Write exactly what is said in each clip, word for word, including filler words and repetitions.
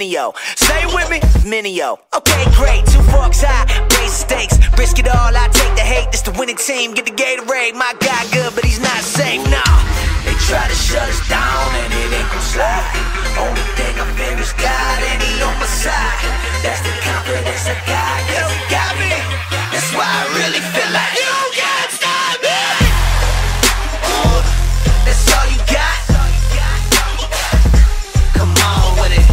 Minio. Stay with me, Minio. Okay, great, two forks high, raise the stakes, risk it all, I take the hate. This the winning team, get the Gatorade. My guy good, but he's not safe, nah. They try to shut us down and it ain't gon' slide. Only thing I fear is God and he on my side. That's the confidence I got, cause he got me. That's why I really feel like you can't stop me. Oh, that's all you got. Come on with it.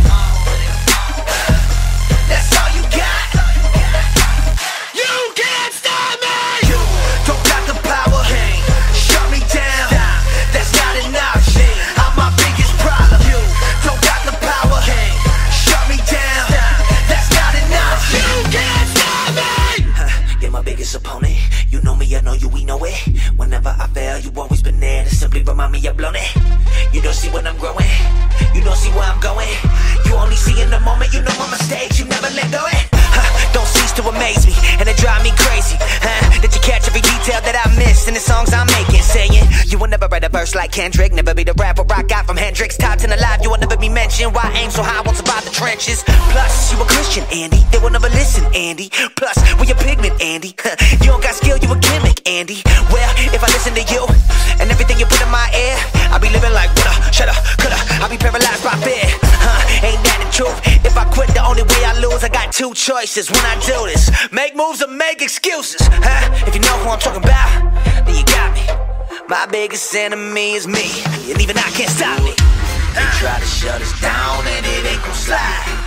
That's all you got. You can't stop me. You don't got the power. Shut me down. That's not enough. I'm my biggest problem. You don't got the power. Shut me down. That's not enough. You can't stop me. You're my biggest opponent. You know me, I know you, we know it. Whenever I fail, you always been there to simply remind me I've blown it. You don't see when I'm growing. You don't see where I'm going. You only see in the moment. You know my mistakes. You never let go it. Huh, don't cease to amaze me, and it drive me crazy. Huh, that you catch every detail that I miss in the songs I'm making. Saying you will never write a verse like Kendrick. Never be the rapper I got from Hendrix. Top ten alive. You will never be mentioned. Why aim so high? Won't survive the trenches. Plus, you a Christian, Andy. They will never listen, Andy. Plus, we a pigment, Andy. Huh, you don't got skill. You a gimmick, Andy. Well, if I listen to you and everything you put in my ear, I'll be living like woulda, shoulda, coulda. I'll be paralyzed by fear. Huh, ain't that the truth? If I quit, the only way I lose. I got two choices when I do this: make moves or make excuses. Huh? If you know who I'm talking about, then you got me. My biggest enemy is me, and even I can't stop me. They try to shut us down and it ain't gon' slide.